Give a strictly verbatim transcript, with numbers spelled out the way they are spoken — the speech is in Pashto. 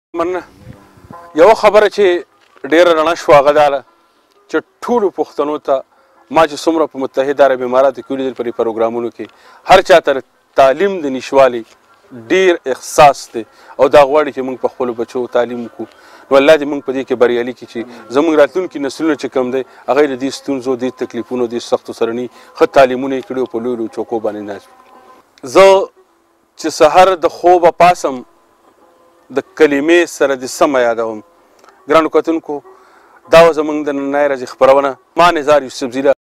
من یو خبره چې ډیره رڼا شوه هغه دا ده چې ټولو پښتنو ته ما چې څومره په متحده عرب اماراتو کې ولیدل په دې پروګرامونو کې هر چا ته تعلیم د نشوالي ډیر احساس دی او دا غواړي چې موږ په خپلو بچو تعلیم وکړو نو الله دې موږ په دې کې بریالي کړي چې زموږ راتلونکي نسلونه چې کوم دی هغه یې د دې ستونزو دې تکلیفونو دې سختو سره نه ښه تعلیمونه یې کړي او په لویو لویو چوکو باندې ناست زه چې سحر د خوبه پاسم د کلمې سره د سمه یادوم ګرانو کتونکو دا و زموږ د نننۍ ورځې خپرونه ما نظار یوسفزي